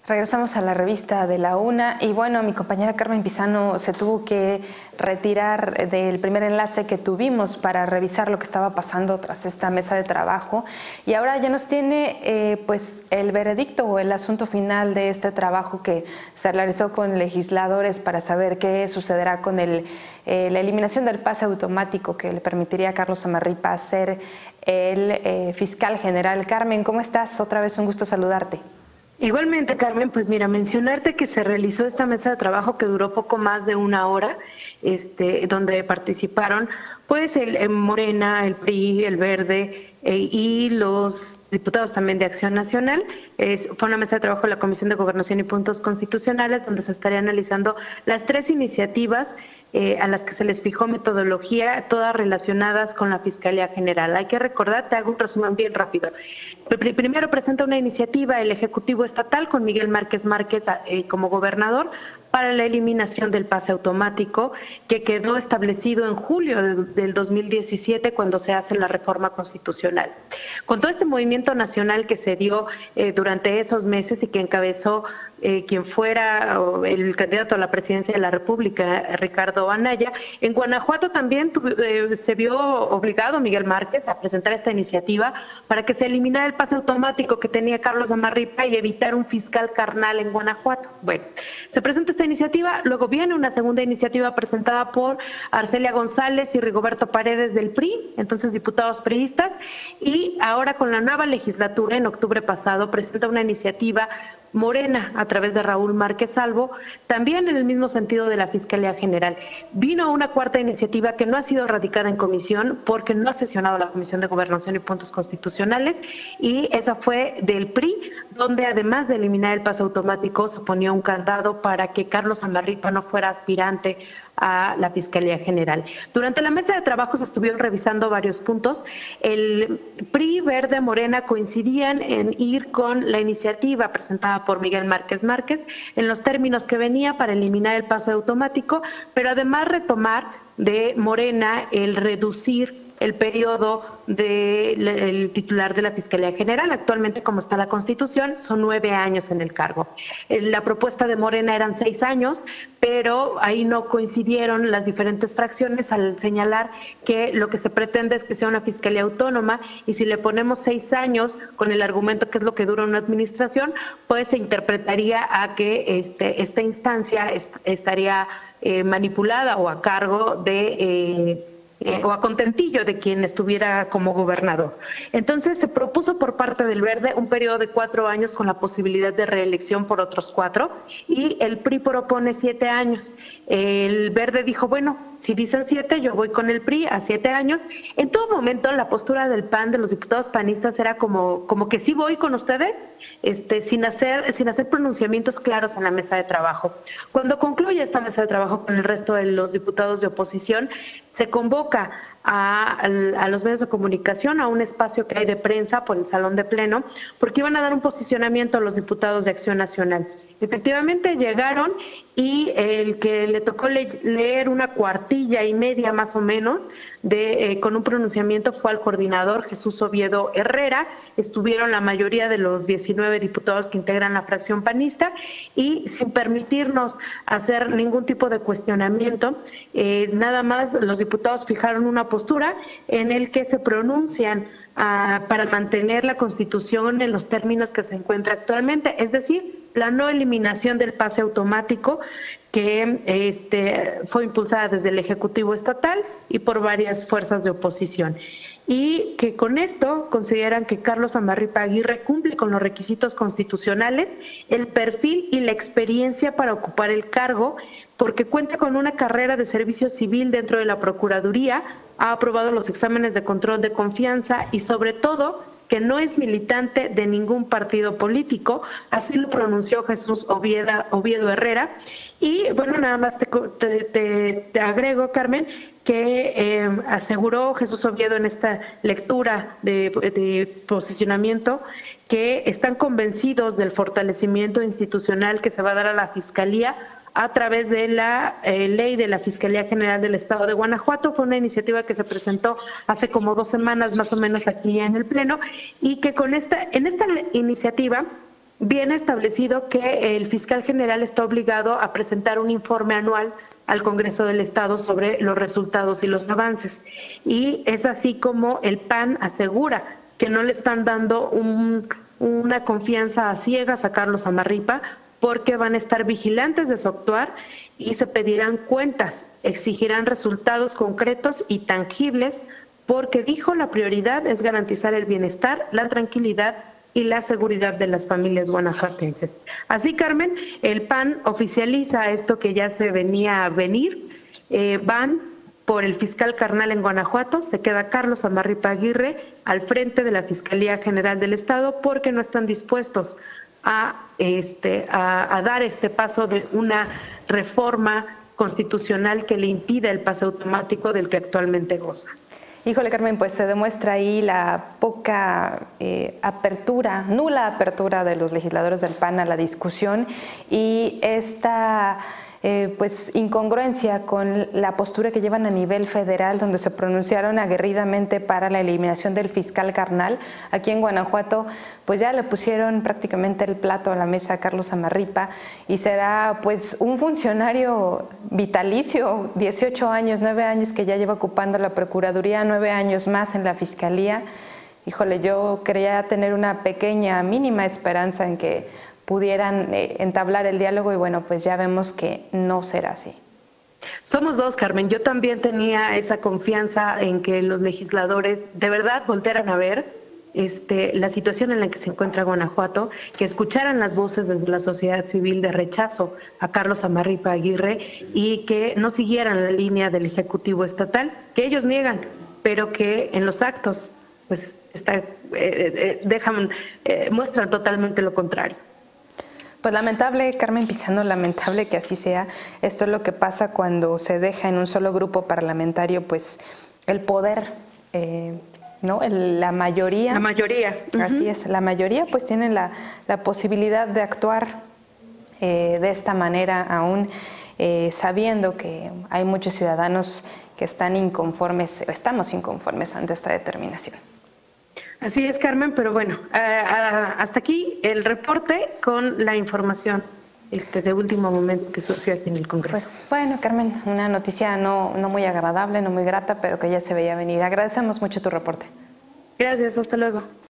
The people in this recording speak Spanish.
Regresamos a la revista de la UNA y bueno, mi compañera Carmen Pizano se tuvo que retirar del primer enlace que tuvimos para revisar lo que estaba pasando tras esta mesa de trabajo y ahora ya nos tiene pues el veredicto o el asunto final de este trabajo que se realizó con legisladores para saber qué sucederá con la eliminación del pase automático que le permitiría a Carlos Zamarripa ser el fiscal general. Carmen, ¿cómo estás? Otra vez un gusto saludarte. Igualmente, Carmen, pues mira, mencionarte que se realizó esta mesa de trabajo que duró poco más de una hora, donde participaron pues el Morena, el PRI, el Verde y los diputados también de Acción Nacional. Fue una mesa de trabajo de la Comisión de Gobernación y Puntos Constitucionales, donde se estaría analizando las tres iniciativas a las que se les fijó metodología, todas relacionadas con la Fiscalía General. Hay que recordar, te hago un resumen bien rápido. Primero presenta una iniciativa el Ejecutivo Estatal con Miguel Márquez como gobernador para la eliminación del pase automático que quedó establecido en julio del 2017 cuando se hace la reforma constitucional. Con todo este movimiento nacional que se dio durante esos meses y que encabezó quien fuera el candidato a la presidencia de la República, Ricardo Anaya, en Guanajuato también se vio obligado Miguel Márquez a presentar esta iniciativa para que se eliminara el pase automático que tenía Carlos Zamarripa y evitar un fiscal carnal en Guanajuato. Bueno, se presenta esta iniciativa, luego viene una segunda iniciativa presentada por Arcelia González y Rigoberto Paredes del PRI, entonces diputados priistas, y ahora con la nueva legislatura, en octubre pasado, presenta una iniciativa Morena, a través de Raúl Márquez Albo, también en el mismo sentido de la Fiscalía General. Vino una cuarta iniciativa que no ha sido radicada en comisión porque no ha sesionado la Comisión de Gobernación y Puntos Constitucionales, y esa fue del PRI, donde además de eliminar el pase automático, se ponía un candado para que Carlos Zamarripa no fuera aspirante a la Fiscalía General. Durante la mesa de trabajo se estuvieron revisando varios puntos. El PRI, Verde, Morena coincidían en ir con la iniciativa presentada por Miguel Márquez en los términos que venía para eliminar el pase automático, pero además retomar de Morena el reducir el periodo del titular de la Fiscalía General. Actualmente, como está la Constitución, son 9 años en el cargo. La propuesta de Morena eran 6 años, pero ahí no coincidieron las diferentes fracciones al señalar que lo que se pretende es que sea una Fiscalía autónoma, y si le ponemos 6 años con el argumento que es lo que dura una administración, pues se interpretaría a que esta instancia estaría manipulada o a cargo de o a contentillo de quien estuviera como gobernador. Entonces se propuso por parte del Verde un periodo de 4 años con la posibilidad de reelección por otros 4, y el PRI propone 7 años. El Verde dijo, bueno, si dicen 7, yo voy con el PRI a 7 años. En todo momento la postura del PAN, de los diputados panistas, era como que sí voy con ustedes, sin hacer pronunciamientos claros en la mesa de trabajo. Cuando concluye esta mesa de trabajo con el resto de los diputados de oposición, se convoca a los medios de comunicación a un espacio que hay de prensa por el salón de pleno, porque iban a dar un posicionamiento a los diputados de Acción Nacional. Efectivamente llegaron, y el que le tocó leer una cuartilla y media más o menos con un pronunciamiento fue al coordinador Jesús Oviedo Herrera. Estuvieron la mayoría de los 19 diputados que integran la fracción panista, y sin permitirnos hacer ningún tipo de cuestionamiento, nada más los diputados fijaron una postura en el que se pronuncian para mantener la Constitución en los términos que se encuentra actualmente, es decir, la no eliminación del pase automático, que fue impulsada desde el Ejecutivo Estatal y por varias fuerzas de oposición, y que con esto consideran que Carlos Zamarripa Aguirre cumple con los requisitos constitucionales, el perfil y la experiencia para ocupar el cargo, porque cuenta con una carrera de servicio civil dentro de la Procuraduría, ha aprobado los exámenes de control de confianza y sobre todo que no es militante de ningún partido político. Así lo pronunció Jesús Oviedo Herrera. Y bueno, nada más te agrego, Carmen, que aseguró Jesús Oviedo en esta lectura de posicionamiento que están convencidos del fortalecimiento institucional que se va a dar a la Fiscalía a través de la ley de la Fiscalía General del Estado de Guanajuato. Fue una iniciativa que se presentó hace como 2 semanas más o menos aquí en el Pleno, y que en esta iniciativa viene establecido que el fiscal general está obligado a presentar un informe anual al Congreso del Estado sobre los resultados y los avances. Y es así como el PAN asegura que no le están dando una confianza a ciegas a Carlos Zamarripa, porque van a estar vigilantes de su actuar y se pedirán cuentas, exigirán resultados concretos y tangibles, porque dijo la prioridad es garantizar el bienestar, la tranquilidad y la seguridad de las familias guanajuatenses. Así, Carmen, el PAN oficializa esto que ya se venía a venir. Van por el fiscal carnal en Guanajuato, se queda Carlos Zamarripa Aguirre al frente de la Fiscalía General del Estado, porque no están dispuestos a dar este paso de una reforma constitucional que le impida el pase automático del que actualmente goza. Híjole, Carmen, pues se demuestra ahí la poca nula apertura de los legisladores del PAN a la discusión y esta pues incongruencia con la postura que llevan a nivel federal, donde se pronunciaron aguerridamente para la eliminación del fiscal carnal. Aquí en Guanajuato pues ya le pusieron prácticamente el plato a la mesa a Carlos Zamarripa y será pues un funcionario vitalicio, 18 años, 9 años que ya lleva ocupando la Procuraduría, 9 años más en la Fiscalía. Híjole, yo creía tener una pequeña, mínima esperanza en que pudieran entablar el diálogo y bueno, pues ya vemos que no será así. Somos dos, Carmen. Yo también tenía esa confianza en que los legisladores de verdad voltearan a ver la situación en la que se encuentra Guanajuato, que escucharan las voces desde la sociedad civil de rechazo a Carlos Zamarripa Aguirre y que no siguieran la línea del Ejecutivo Estatal, que ellos niegan, pero que en los actos pues muestran totalmente lo contrario. Pues lamentable, Carmen Pizano, lamentable que así sea. Esto es lo que pasa cuando se deja en un solo grupo parlamentario pues el poder, ¿no? La mayoría. La mayoría. Así es, la mayoría pues tienen la posibilidad de actuar de esta manera aún sabiendo que hay muchos ciudadanos que están inconformes, estamos inconformes ante esta determinación. Así es, Carmen, pero bueno, hasta aquí el reporte con la información de último momento que surgió aquí en el Congreso. Pues bueno, Carmen, una noticia no muy agradable, no muy grata, pero que ya se veía venir. Agradecemos mucho tu reporte. Gracias, hasta luego.